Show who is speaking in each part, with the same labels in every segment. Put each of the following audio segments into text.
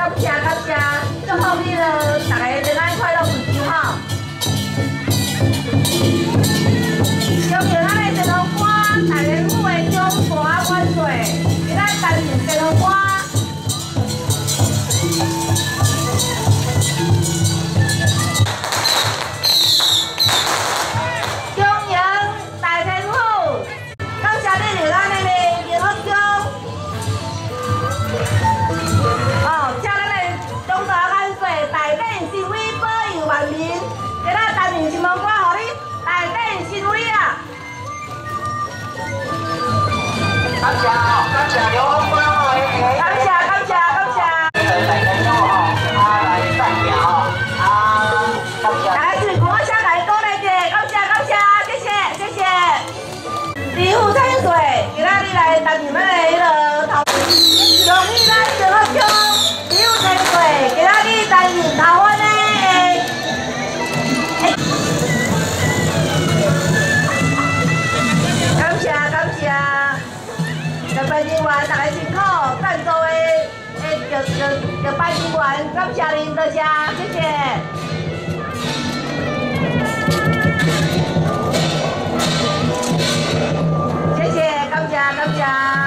Speaker 1: 感谢感谢，祝福你了，大家平安快乐有寿吼。邀请咱的电脑歌，大家舞的中华万岁，今仔担任电脑歌。
Speaker 2: 感谢哦，感谢刘峰哥哦，
Speaker 1: 感谢感谢感谢。
Speaker 2: 大家好，来代表感谢。
Speaker 1: 大家是我想来鼓励者，感谢感谢，谢谢谢谢。李富千岁，今仔日来担任咱的迄个头，恭喜咱郑福忠，李富千岁，今仔日担任头湾的。 特别人员，大家辛苦，赞助的班人员，感谢您，多谢，谢谢。谢谢，感谢，感谢。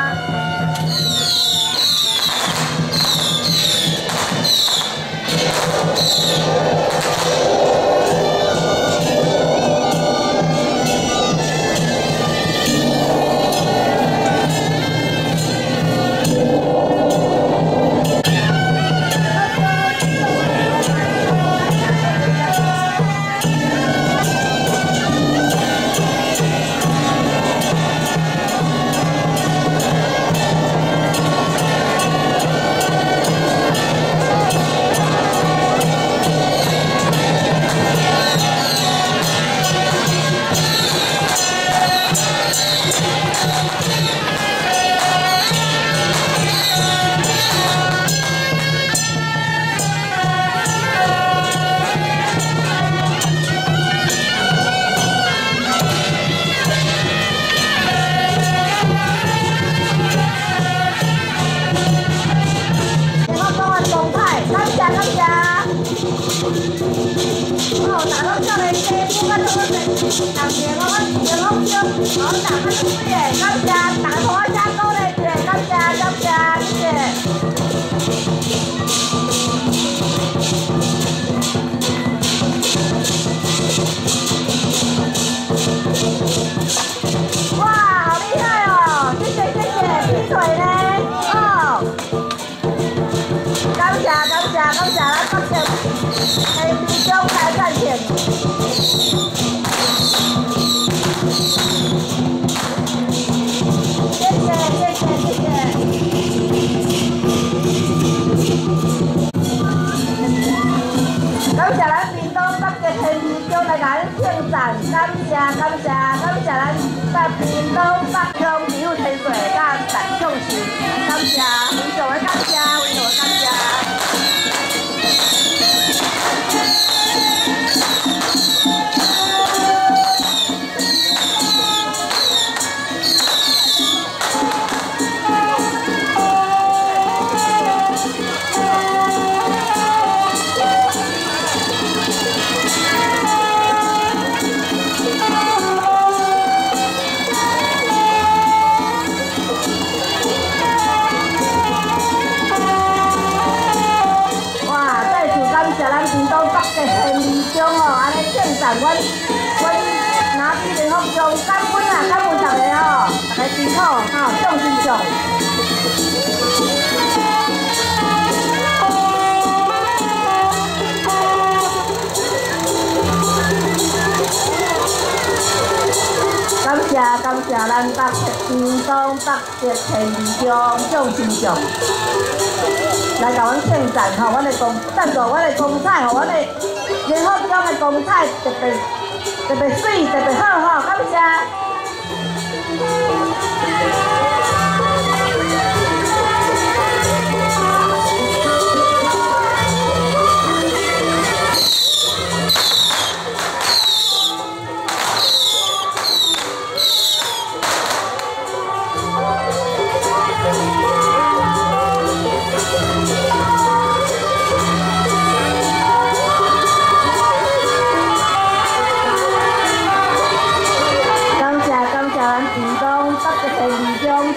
Speaker 1: 感谢咱北屏东北极天理中众亲属来甲阮献赞吼，阮的公赞助阮的公菜吼，阮的联合中的公菜特别水，特别好吼，感谢。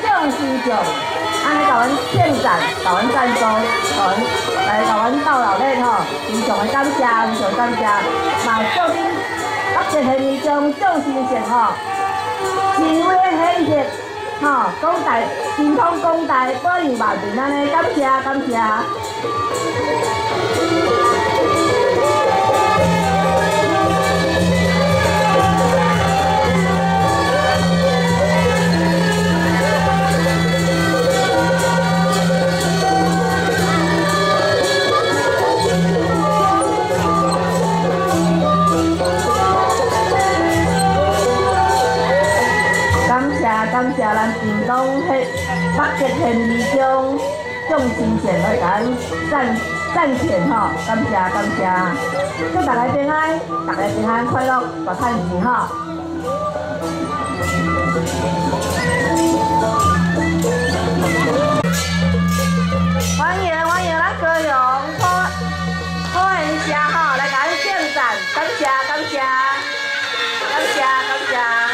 Speaker 1: 众心奖，安尼甲阮献赞，甲阮赞助，甲阮斗内咧吼，非常的感谢，非常感谢，嘛祝恁北捷县民众众心善吼，智慧显现，吼，广大健康广大，保佑万平安尼，感谢感谢。感谢咱屏东迄北捷县民众众心善来甲咱赞钱吼，感谢感谢，祝大家平安，大家平安快乐，大趁钱吼。欢迎咱高雄好人社吼来甲咱献赞，感谢感谢感谢感谢。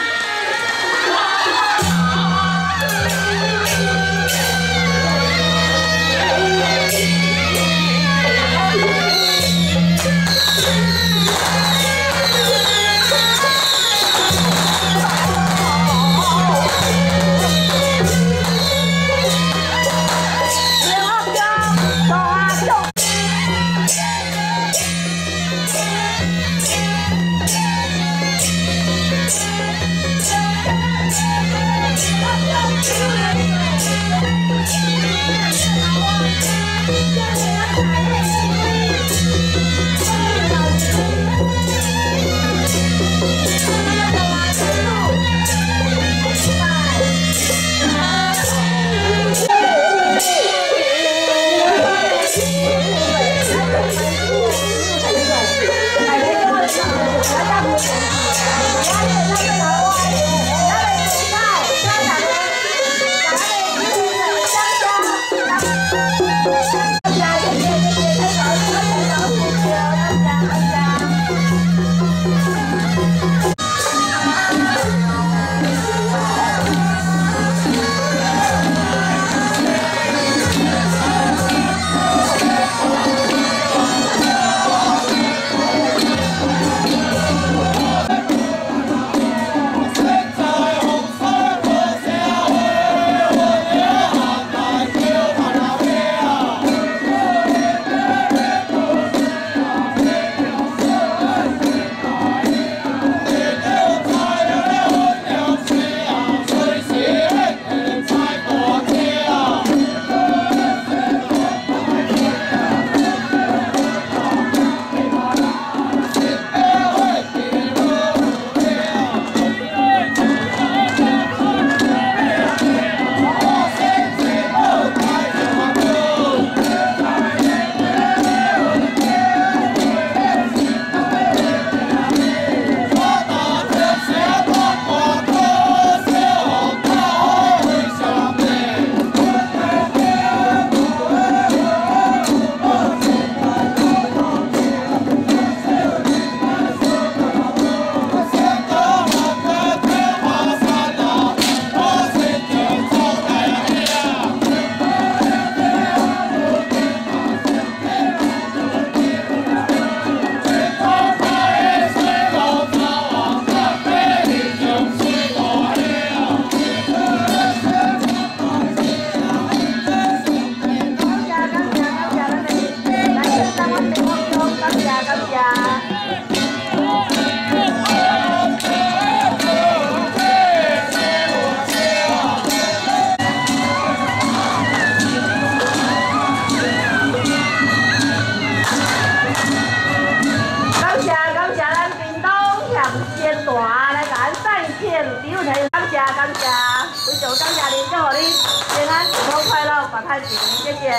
Speaker 1: 非常感谢您，祝福你平安、健康、快乐、发财钱，谢谢。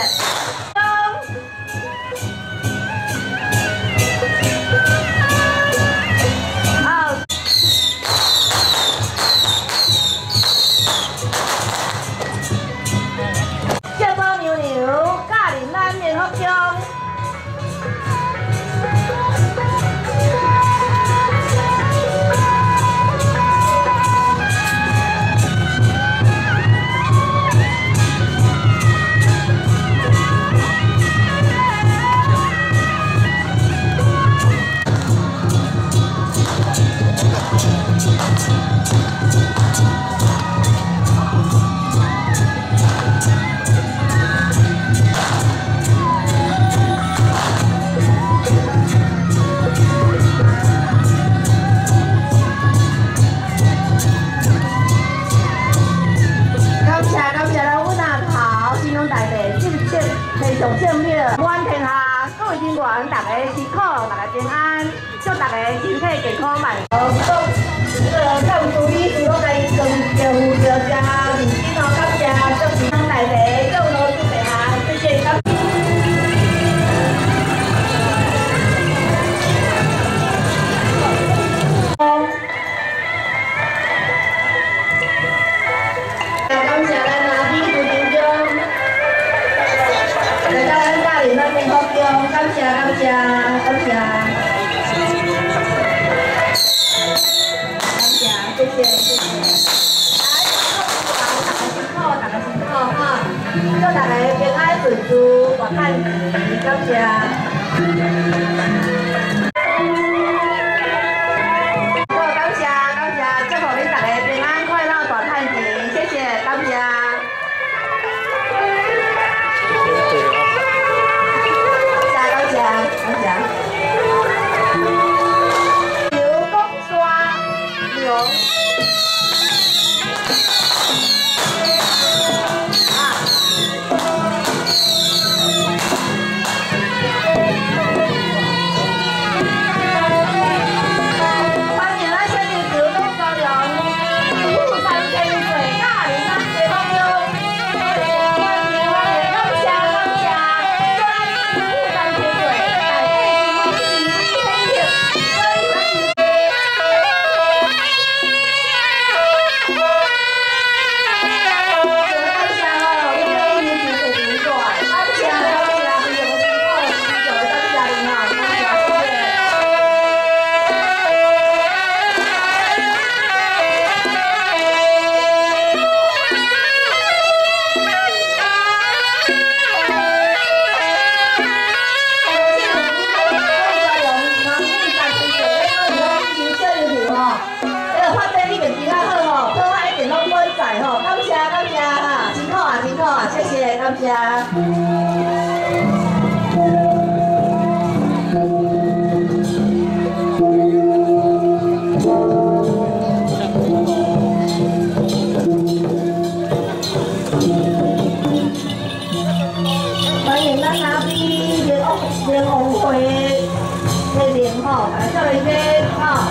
Speaker 1: 好。叫包牛牛，咖喱咱面福中。 上正了，满天下各位人员，大家辛苦，大家平安，祝大家身体健康万福。教务处理事拢来跟业务小姐认真哦，感谢，祝平安大利，祝老师平安，谢谢感谢。感谢咱阿弟副警长，来到咱大林那边福中，感谢感谢感谢。谢谢谢谢，大家辛苦哈，祝大家平安顺遂，大汉钱，感谢。好，感谢感谢，祝福恁大家平安快乐，大汉钱，谢谢感谢。感谢感谢。刘公刷牛。谢谢，感谢。欢迎咱阿弟联欢会的联吼，来做一个吼。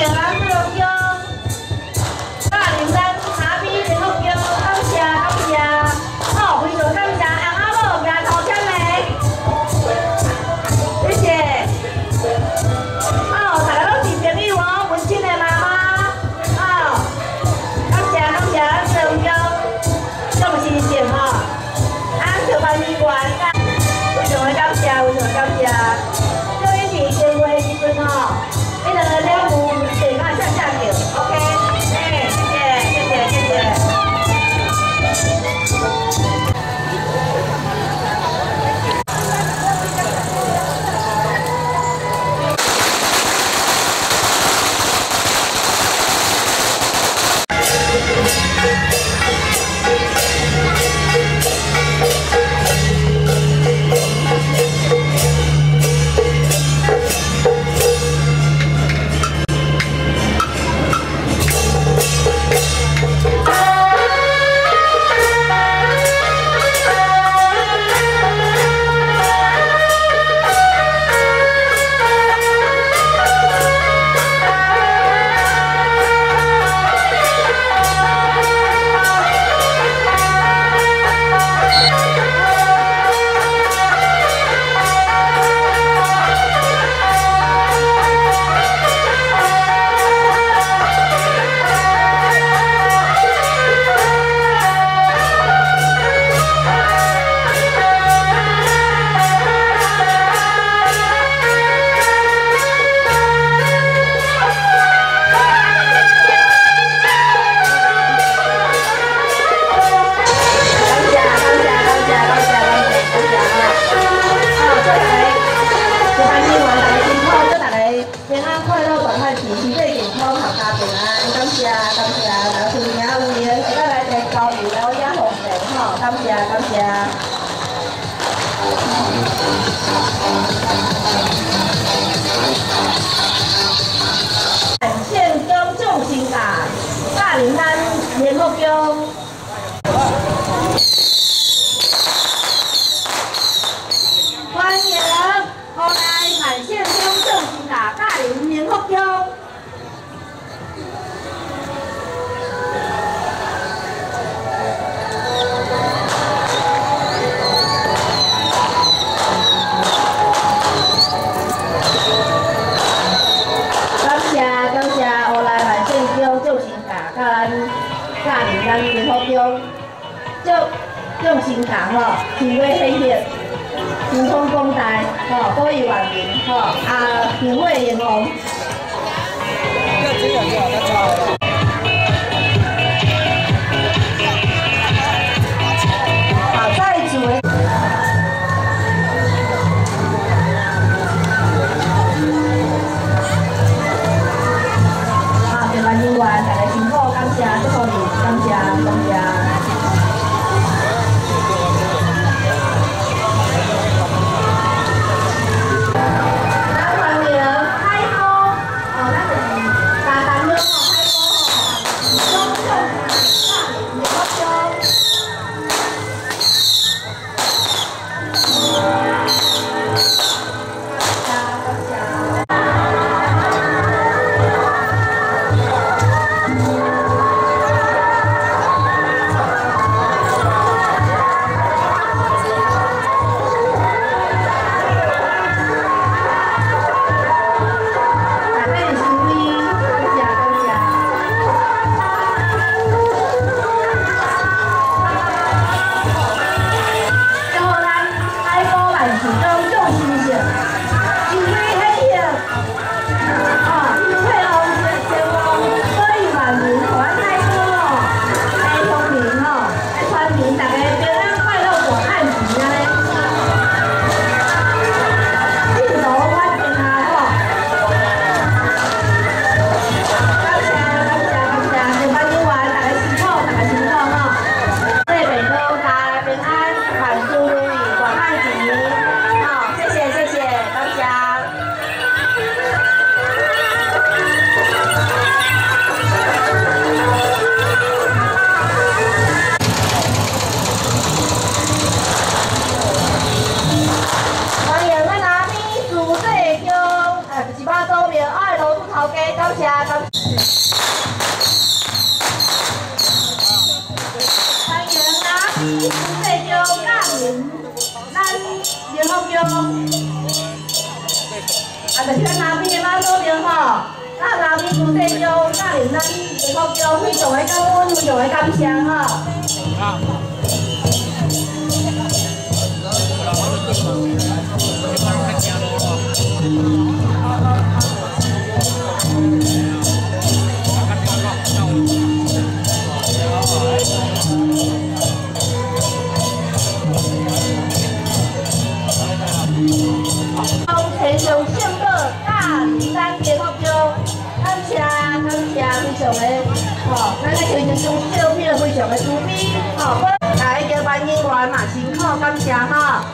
Speaker 1: 迎咱这龙宫，大林山茶米联合宫，感谢感谢，好，非常感谢杨阿母牙头签名，谢谢。哦，大家拢是朋友哦，文清的妈妈，哦，感谢感谢咱这龙宫，这么新鲜哦，俺小番米馆，非常的感谢，非常的感谢。这一年结婚时阵哦，那个了无电话下下掉 ，OK， 哎，谢谢谢谢谢谢。感谢感谢。县宫众星塔，大林山联合宫。欢迎后来海县宫众星塔，大林联合宫。 咱联合宫，众星塔吼，天威显赫，神通广大吼，保佑万民吼，天惠炎红。在主的。 人员，大家辛苦，感谢，祝福你，感谢，感谢。咱欢迎开工，咱就是欢迎拿比这叫家人，咱联合叫，就是咱拿比的马祖庙吼，咱拿比负责叫家人，咱联合叫非常的感恩，非常的感谢吼。 天上圣果大灵丹结合叫，感谢非常的吼，咱个天上小品非常的主美吼，大家叫班演员嘛辛苦，感谢吼。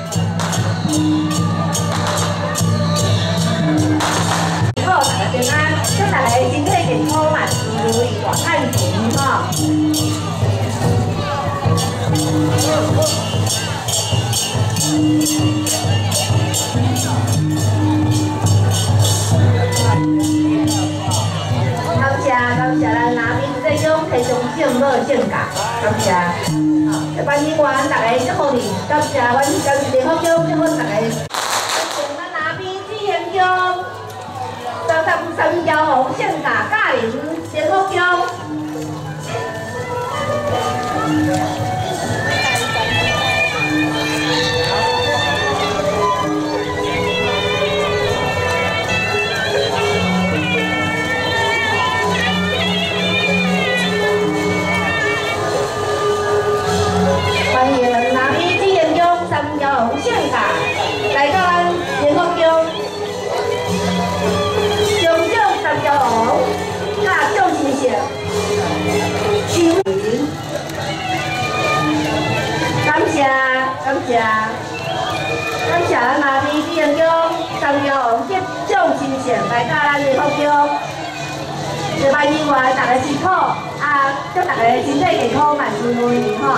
Speaker 1: 好，大家平安，祝大家身体健康，万事如意，大赚钱吼。 感谢咱拿比这种提倡敬老性格，感谢。一班演员大家祝福你，感谢阮联合奖祝福大家。咱拿比志愿奖33条红性格家人联合奖。 欢迎拿比志愿奖3条红线卡来到咱联合奖，奖奖3条红，加奖金色，感谢咱拿比志愿奖3条红，接奖金色来到咱联合奖，一班演员大家辛苦，祝大家身体健康，万事如意吼。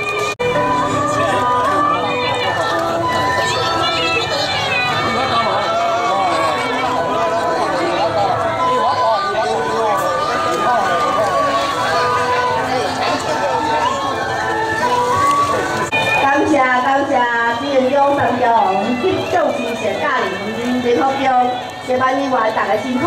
Speaker 1: 感谢志愿奖3条红，接奖金色家人联合奖，这班演员大家辛苦，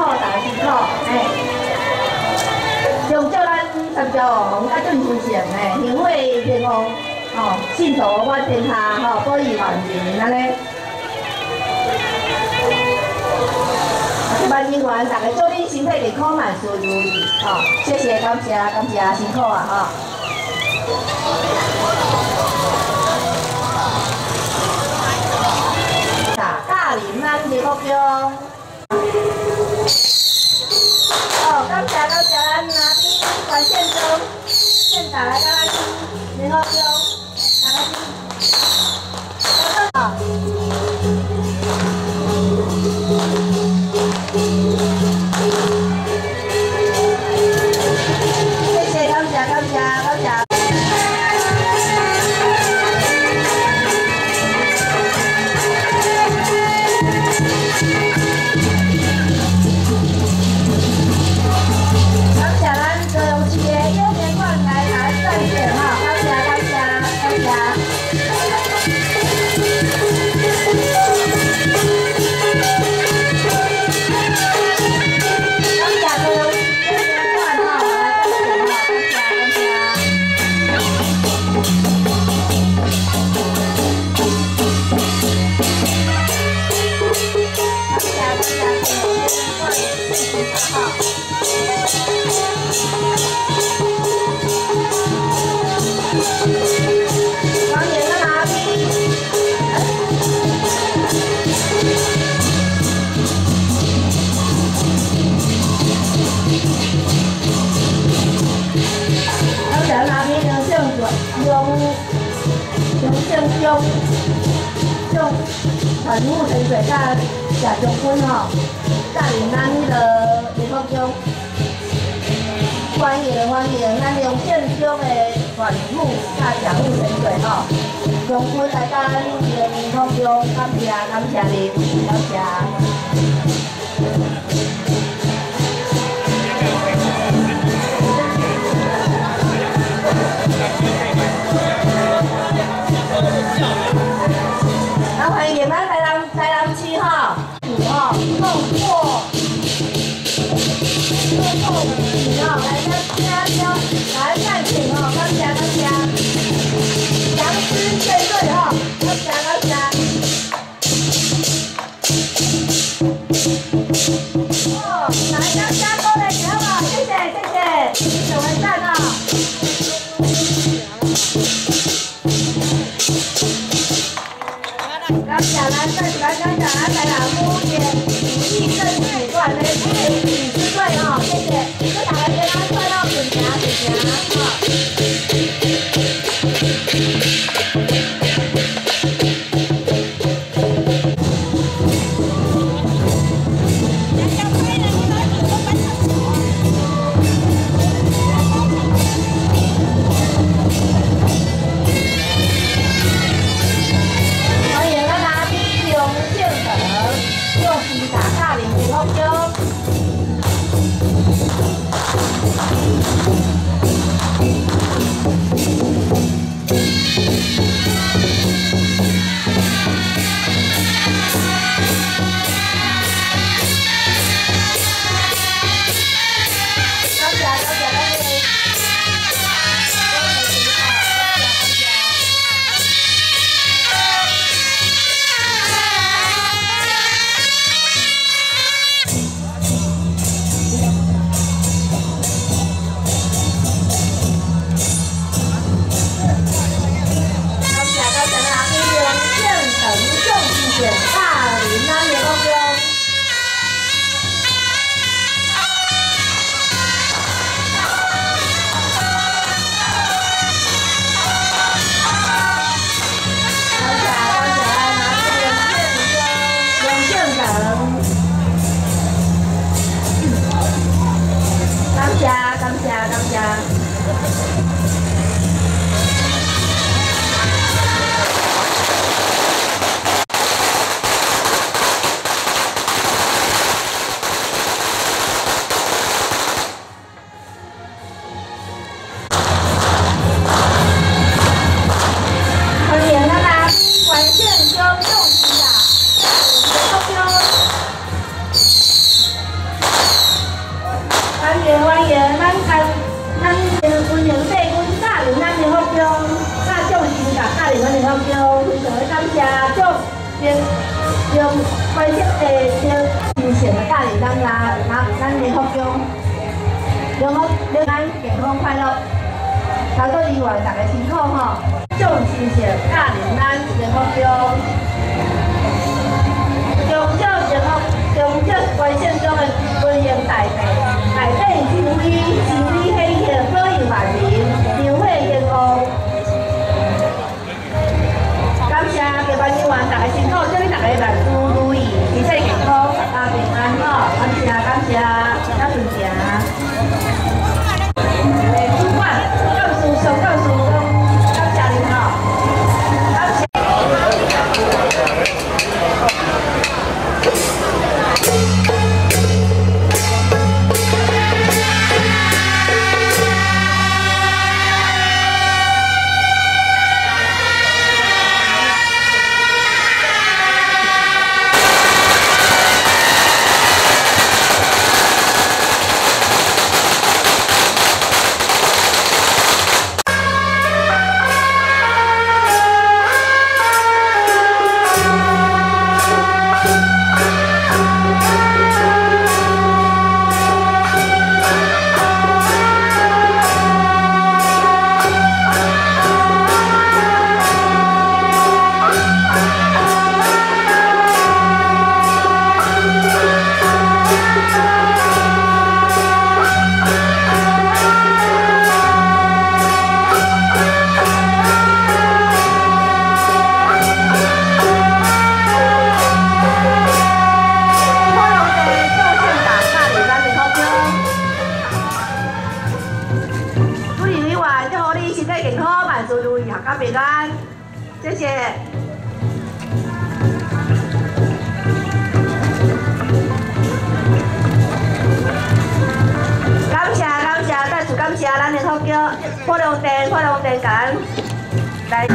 Speaker 1: 上祝咱3条红，甲奖金色幸会平安，幸福满天下，保佑万人安尼。这班演员大家祝恁身体健康，万事如意，谢谢，感谢，辛苦啊，大林咱联合奖，感谢咱拿比管县中县长来咱联合奖，谢谢，感谢。 传武神水甲谢将军吼，带领咱迄个联合奖，欢迎咱龙县中的传武甲谢武神水吼，将军来到咱联合奖，感谢您，感谢。 共喜哦，来加油，来赞请哦，感谢感谢，良师千岁哦，感谢感谢。哦，来大家多来点好，谢谢谢谢，谢谢赞哦。感谢咱这是感谢咱台南母爷义政史馆的李支队哦，谢谢，祝大家平安快乐，顺行顺行哦。谢谢。感谢，再次感谢咱的福叫破龙店咱来。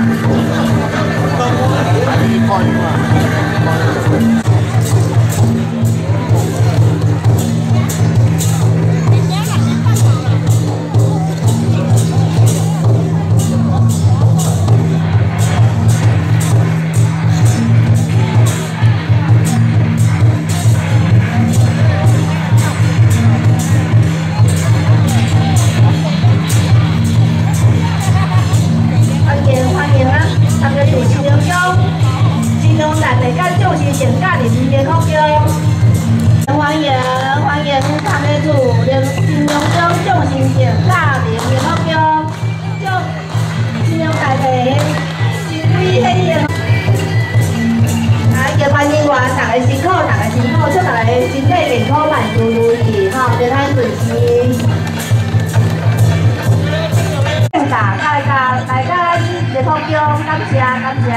Speaker 1: 大家热空中，感谢感谢。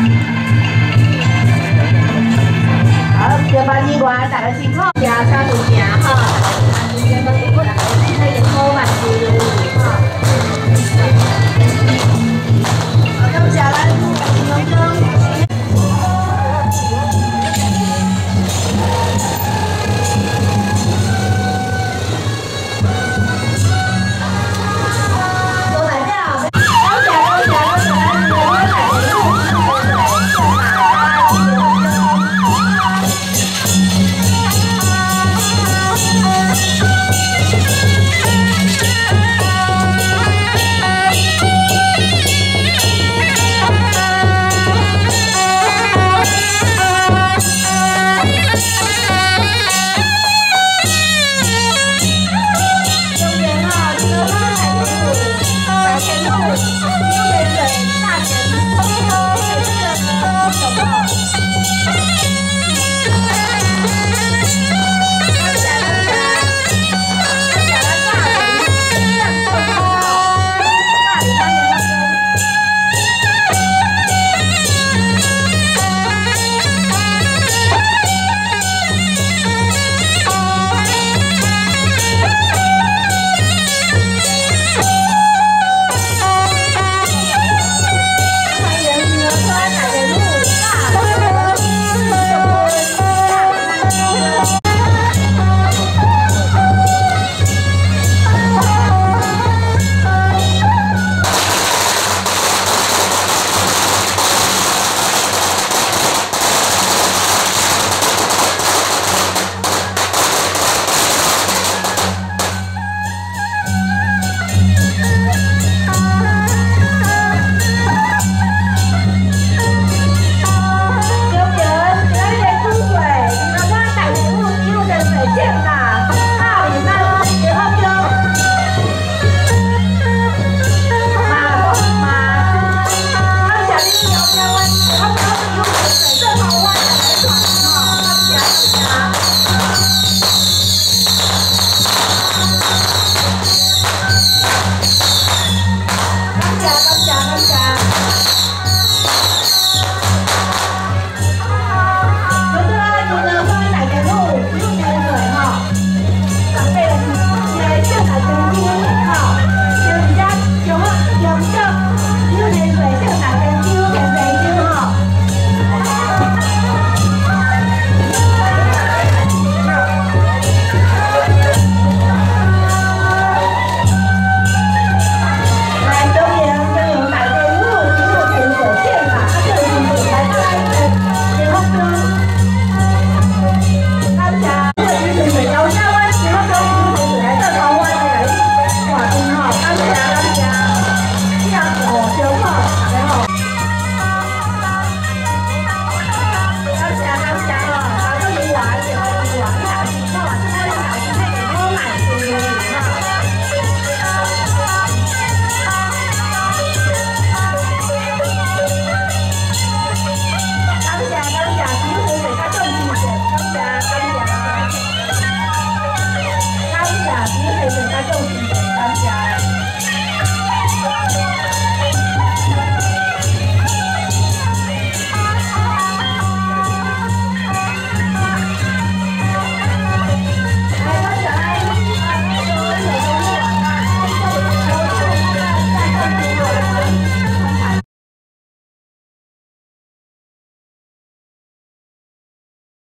Speaker 1: 好，上班以外，大家辛苦，谢谢主持。